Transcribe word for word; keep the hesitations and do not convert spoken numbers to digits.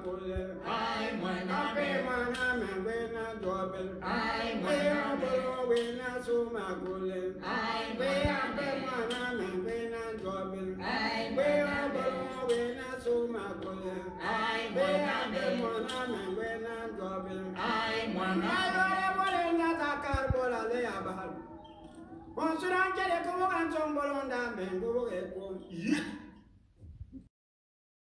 kule. Ai mwana be mwana me na dobel. Ai mwana be we na suma kule. Ai we abe mwana me na dobel. Ai we abe we na suma kule. Ai we abe mwana me na dobel. Ai mwana be na takar bola le abal. Bonsoir, quel est comment on tombe dans la main,